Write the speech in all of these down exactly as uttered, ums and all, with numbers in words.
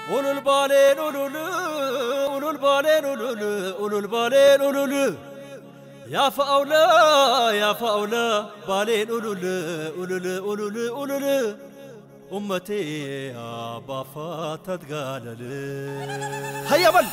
ulul balen ulul ulul balen ulul ulul balen ulul ya faula ya faula balen ulul ulul ulul ulul ummati abafa tadgalal hayya bal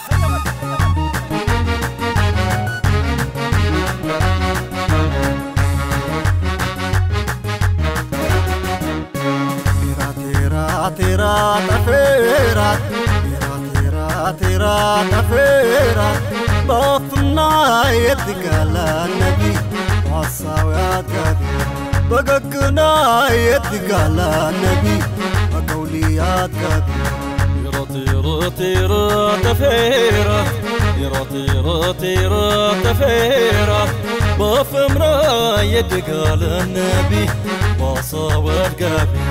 تيرا تفيرا تيرا تيرا تيرا تفيرا بطنا يدك على النبي وصاويات قدي بققنا يدك على النبي وقوليات قدي تيرا تيرا تيرا تفيرا تيرا تيرا تيرا تفيرا بفمرا يدك على النبي وصاويات قدي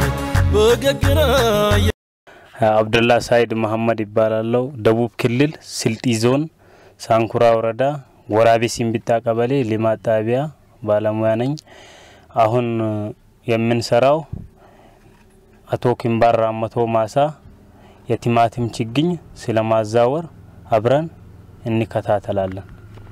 አብደላ ሳይድ መሐመድ ይባላልው ደቡብ ክልል ስልጢ ዞን ሳንኩራ ወረዳ ወራቤ ሲምቢጣ ቀበሌ ሊማጣቢያ ባለሙያ ነኝ አሁን የምንሰራው አቶ ኪምባራ መቶ ማሳ የቲማቲም ችግኝ ስለማዛወር አብረን እንከታተላለን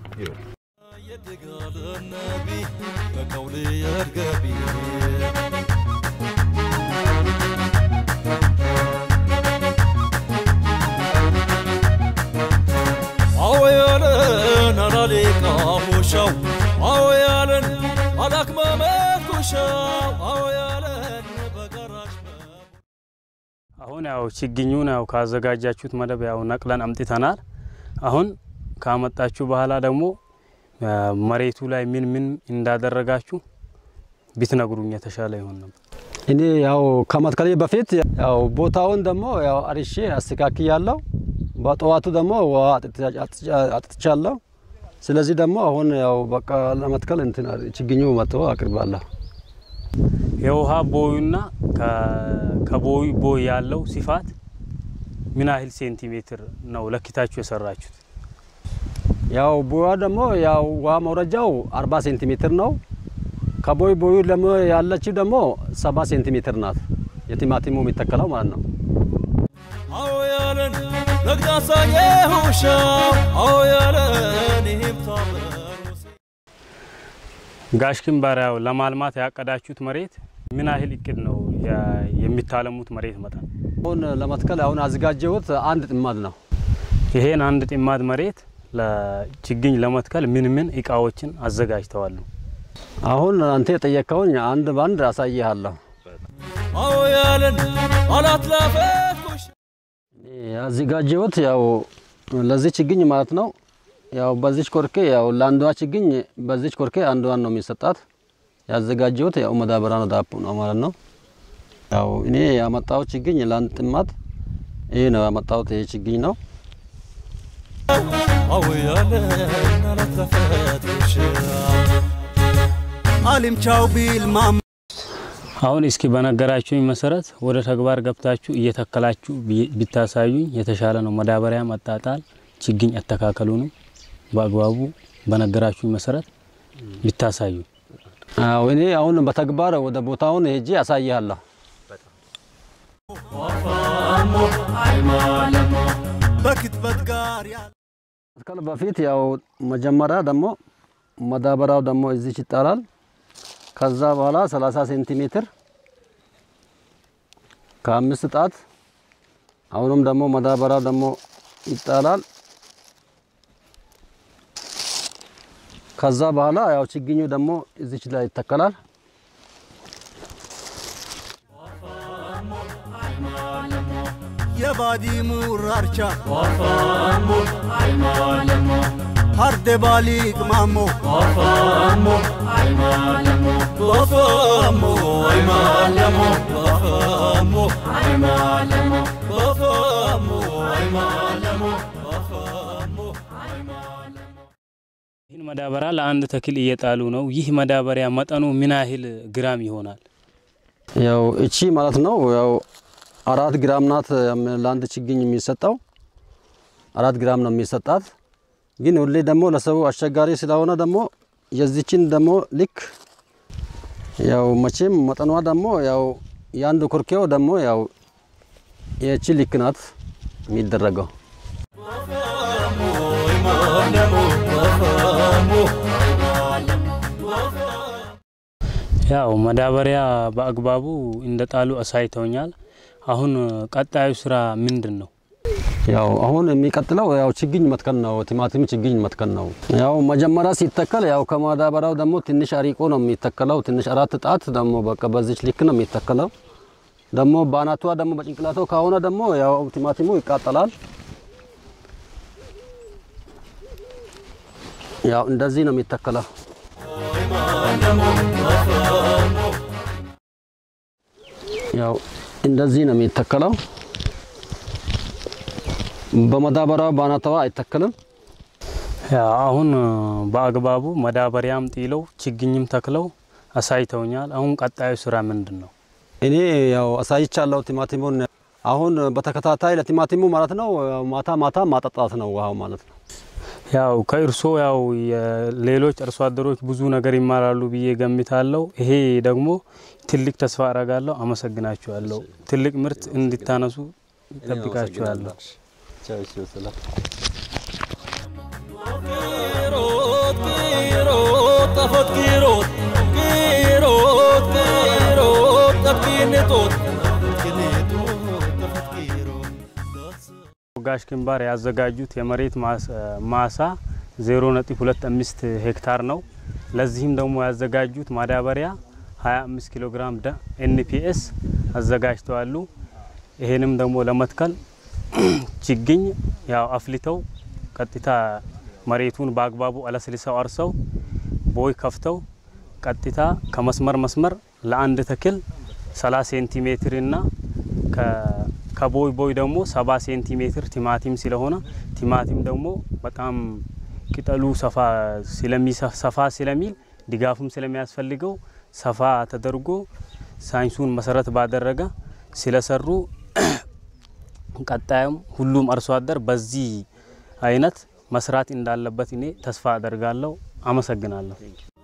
عليك أبوشو أو يالن علىك ما مكوشو أو يالن بقرش አሁን ያው ችግኙን ያው ካዘጋጃችሁት መደብ ያው ነቅለን አምጥተናል አሁን ካመጣችሁ በኋላ ደግሞ መሬቱ ላይ ምን ምን እንዳደረጋችሁ ቢትነግሩኝ የተሻለ ይሆን ነበር እኔ ያው ከመትከሌ በፊት ያው ቦታውን ደግሞ ያው አርሼ አስተካክያለሁ በጠዋቱ ደግሞ አጥጥቻለሁ ስለዚህ ደግሞ አሁን ያው በቃ ለመትከል እንትን ችግኙ መጥቶ አቅርባለሁ የውሃ ቦዩና ከቦዩ ቦይ ያለው ሲፋት ምን ያህል ሴንቲሜትር ነው ለኪታችሁ የሰራችሁት ያው ቦያ ደግሞ ያው ውሃ መውረጃው አርባ ሴንቲሜትር ነው ከቦይ ቦዩ ደግሞ ያለችው ደግሞ ሰባ ሴንቲሜትር ናት የቲማቲሙ የሚተከለው ማለት ነው አው ያለን ለግዳሳ የሁሻ አው ያለን ይምታም ጋሽኪን ባሪያው ለማልማት ያቀዳችሁት መሬት ምን ያህል እቅድ ነው የሚታለሙት መሬት መጣን አሁን ለመትከል አሁን አዘጋጀሁት አንድ ጥማድ ነው ይሄን አንድ ጥማድ መሬት ለችግኝ ለመትከል ምን ምን እቃዎችን አዘጋጅተዋል አሁን አንተ የጠየቀውን አንድ ባንድ አሳይሃለሁ አው ያለን አላት ላፈኩሽ አዘጋጀሁት ያው ለዚህ ችግኝ ማለት ነው ያው በዚህ ኮርኬ ያው ላንዷ ችግኝ በዚህ ኮርኬ አንዷን ነው የሚሰጣት ያዘጋጀሁት ያው መዳበራ ነው ዳፑ ነው ማለት ነው ያው እኔ ያመጣው ችግኝ ላንድ ጥማት ይሄ ነው ያመጣው ይሄ ችግኝ ነው አው ያለን አላት ላፈኩሽ አሊም ቻው ቢል ማም አሁን እስኪ በነገራችሁኝ መሰረት ወደ ተግባር ገብታችሁ እየተከላችሁ ቢታሳዩኝ የተሻለ ነው መዳበሪያ መጣጣል ችግኝ አተካከሉ ነው በአግባቡ በነገራችሁኝ መሰረት ቢታሳዩኝ አው እኔ አሁን በተግባር ወደ ቦታውን ሄጄ አሳያለሁ ወፋሞ አይማለሞ በክትበት ጋር ያ ከለ በፊት ያው መጀመሪያ ደግሞ መዳበራው ደግሞ እዚህ ይጣላል ከዛ በኋላ ሰላሳ ሴንቲሜትር ከአምስት ጣት አሁንም ደግሞ መዳበራው ደግሞ ይጣላል ከዛ በኋላ ያው ችግኙ ደግሞ እዚህ ላይ ይተከላል የባዲ ሙራርቻ ወፋሞ አይማለሞ harde balik mammo wafamo aymalamo wafamo aymalamo wafamo aymalamo wafamo aymalamo wafamo aymalamo ይህን መዳበሪያ ለአንድ ተክል እየጣሉ ነው ይህ መዳበሪያ መጠኑ ምን ያህል ግራም ይሆናል ያው እቺ ማለት ነው ያው አራት ግራም ናት ለአንድ ችግኝ የሚሰጣው አራት ግራም ነው የሚሰጣት ግን ሁሌ ደግሞ ለሰው አስቸጋሪ ስለሆነ ደግሞ የዚችን ደግሞ ልክ ያው መቼም መጠኗ ደግሞ ያው ያንዱ ኮርኬው ደግሞ ያው የቺ ልክ ናት የሚደረገው። ያው ማዳበሪያ በአግባቡ እንደጣሉ አሳይተውኛል። አሁን ቀጣዩ ስራ ምንድነው? ያው አሁን የሚቀጥለው ያው ችግኝ መትከል ነው። ቲማቲም ችግኝ መትከል ነው። ያው መጀመሪያ ሲተከል ያው ከማዳበሪያው ደግሞ ትንሽ አሪቆ ነው የሚተከለው። ትንሽ አራት ጣት ደግሞ በቃ በዚች ልክ ነው የሚተከለው። ደግሞ ባናቷ ደግሞ በጭንቅላቱ ከሆነ ደግሞ ያው ቲማቲሙ ይቃጠላል። ያው እንደዚህ ነው የሚተከለው። ያው እንደዚህ ነው የሚተከለው። በማዳበሪያው ባናቷ አይተከልም። ያው አሁን በአግባቡ ማዳበሪያም ጥለው ችግኝም ተክለው አሳይተውኛል። አሁን ቀጣዩ ስራ ምንድነው? እኔ ያው አሳይቻለሁ ቲማቲሙን። አሁን በተከታታይ ለቲማቲሙ ማለት ነው ማታ ማታ ማጠጣት ነው ውሃው ማለት ነው። ያው ከእርሶ ያው ሌሎች አርሶ አደሮች ብዙ ነገር ይማራሉ ብዬ ገምታለሁ። ይሄ ደግሞ ትልቅ ተስፋ አረጋለሁ። አመሰግናችኋለሁ። ትልቅ ምርት እንድታነሱ ተጠብቃችኋለሁ። ቻው ቻው ሰላም ጋሽ ግንባር ያዘጋጁት የመሬት ማሳ ዜሮ ነጥብ ሁለት አምስት ሄክታር ነው። ለዚህም ደግሞ ያዘጋጁት ማዳበሪያ ሃያ አምስት ኪሎ ግራም ኤንፒኤስ አዘጋጅተዋል። ይሄንም ደግሞ ለመትከል ችግኝ ያው አፍልተው ቀጥታ መሬቱን በአግባቡ አለስልሰው አርሰው ቦይ ከፍተው ቀጥታ ከመስመር መስመር ለአንድ ተክል ሰላሳ ሴንቲሜትር እና ከቦይ ቦይ ደግሞ ሰባ ሴንቲሜትር ቲማቲም ስለሆነ ቲማቲም ደግሞ በጣም ቅጠሉ ሰፋ ስለሚሰፋ ስለሚል ድጋፍም ስለሚያስፈልገው ሰፋ ተደርጎ ሳይንሱን መሰረት ባደረገ ስለሰሩ ቀጣይም ሁሉም አርሶ አደር በዚህ አይነት መስራት እንዳለበት እኔ ተስፋ አደርጋለሁ። አመሰግናለሁ።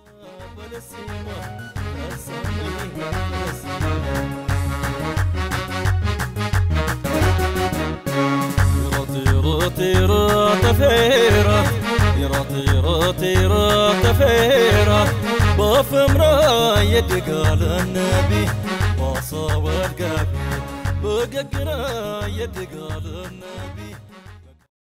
طيرة تفيرة يرا طيرة طيرة تفيرة بفمرة يدقال النبي وصاور قابي بققرة يدقال النبي